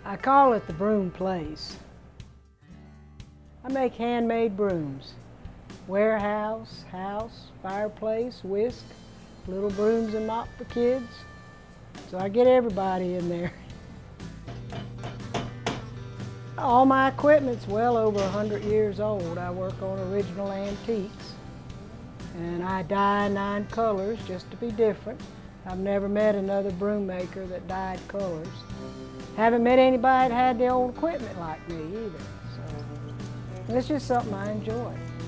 I call it the Broom Place. I make handmade brooms. Warehouse, house, fireplace, whisk, little brooms and mop for kids. So I get everybody in there. All my equipment's well over 100 years old. I work on original antiques. And I dye 9 colors just to be different. I've never met another broom maker that dyed colors. Haven't met anybody that had the old equipment like me either. So it's just something I enjoy.